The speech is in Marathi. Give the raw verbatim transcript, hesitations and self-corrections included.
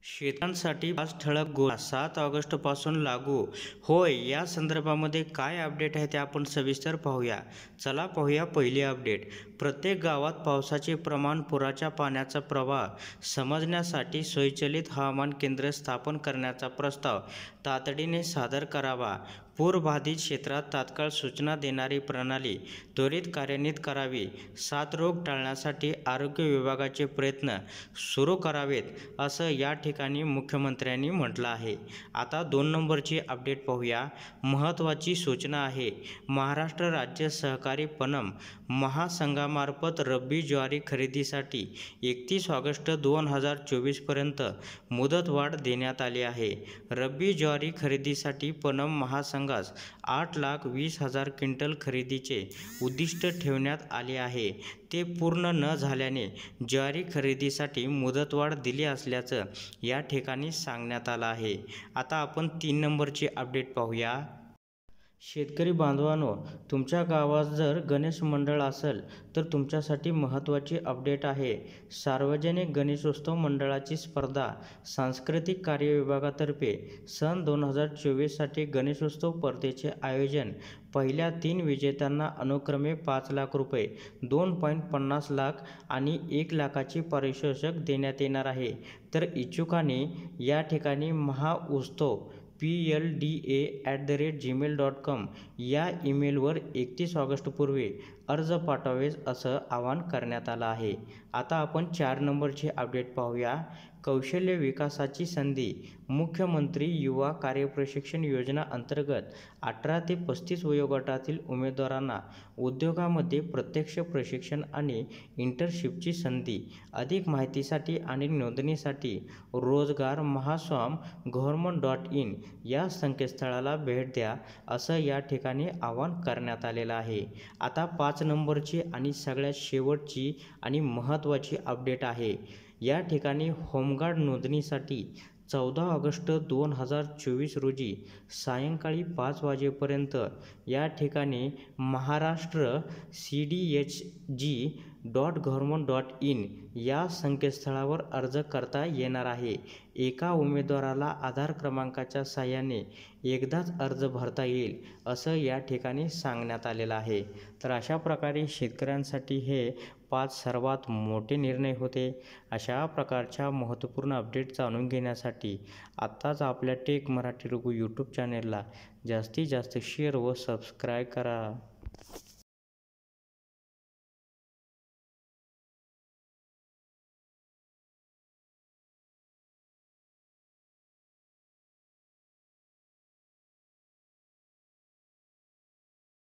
शेतकऱ्यांसाठी पाच ठळक गोष्टी सात ऑगस्ट पासून लागू होय. या संदर्भामध्ये काय अपडेट आहे ते आपण सविस्तर पाहूया. चला पाहूया पहिली अपडेट. प्रत्येक गावात पावसाचे प्रमाण, पुराच्या पाण्याचा प्रवाह समजण्यासाठी स्वयंचलित हवामान केंद्र स्थापन करण्याचा प्रस्ताव तातडीने सादर करावा. पूरबाधित क्षेत्रात तात्काळ सूचना देणारी प्रणाली त्वरित कार्यान्वित करावी. साथरोग टाळण्यासाठी आरोग्य विभागाचे प्रयत्न सुरू करावेत, असं या ठिकाणी मुख्यमंत्र्यांनी म्हटलं आहे. आता दोन नंबरची अपडेट पाहूया. महत्त्वाची सूचना आहे. महाराष्ट्र राज्य सहकारी पणन महासंघामार्फत रब्बी ज्वारी खरेदीसाठी एकतीस ऑगस्ट दोन हजार चोवीसपर्यंत मुदतवाढ देण्यात आली आहे. रब्बी ज्वारी खरेदीसाठी पणन महासंघास आठ लाख वीस हजार क्विंटल खरेदीचे उद्दिष्ट ठेवण्यात आले आहे. ते पूर्ण न झाल्याने ज्वारी खरेदीसाठी मुदतवाढ दिली असल्याचं या ठिकाणी सांगण्यात आलं आहे. आता आपण तीन नंबरची अपडेट पाहूया. शेतकरी बांधवांनो, तुमच्या गावात जर गणेश मंडळ असेल तर तुमच्यासाठी महत्त्वाची अपडेट आहे. सार्वजनिक गणेशोत्सव मंडळाची स्पर्धा सांस्कृतिक कार्य विभागातर्फे सन दोन हजार चोवीससाठी गणेशोत्सव स्पर्धेचे आयोजन. पहिल्या तीन विजेत्यांना अनुक्रमे पाच लाख रुपये, दोन पॉईंट पन्नास लाख आणि एक लाखाची पारितोषिक देण्यात येणार आहे. तर इच्छुकांनी या ठिकाणी महाउत्सव P L D A at the rate Gmail dot com या ईमेलवर एकतीस ऑगस्टपूर्वी अर्ज पाठवावेस असं आवाहन करण्यात आलं आहे. आता आपण चार नंबरची अपडेट पाहूया. कौशल्य विकासाची संधी. मुख्यमंत्री युवा कार्यप्रशिक्षण योजना अंतर्गत अठरा ते पस्तीस वयोगटातील उमेदवारांना उद्योगामध्ये प्रत्यक्ष प्रशिक्षण आणि इंटर्नशिपची संधी. अधिक माहितीसाठी आणि नोंदणीसाठी रोजगार महास्वाम गव्हर्नमेंट डॉट इन या संकेतस्थळाला भेट द्या, असं या ठिकाणी आवाहन करण्यात आलेलं आहे. आता पाच नंबरची आणि सगळ्यात शेवटची आणि महत्त्वाची अपडेट आहे. या ठिकाणी होमगार्ड नोंदणीसाठी चौदा ऑगस्ट दोन हजार चोवीस रोजी सायंकाळी पाच वाजेपर्यंत या ठिकाणी Maharashtra C D H G dot government dot in या संकेतस्थळावर अर्ज करता येणार आहे. एका उमेदवाराला आधार क्रमांकाच्या साहाय्याने एकदाच अर्ज भरता येईल, असं या ठिकाणी सांगण्यात आलेलं आहे. तर अशा प्रकारे शेतकऱ्यांसाठी हे पाच सर्वात मोठे निर्णय होते. अशा प्रकारच्या महत्त्वपूर्ण अपडेट जाणून घेण्यासाठी आत्ताच आपल्या टेक मराठी रघु यूट्यूब चॅनेलला जास्तीत जास्त शेअर व सबस्क्राईब करा.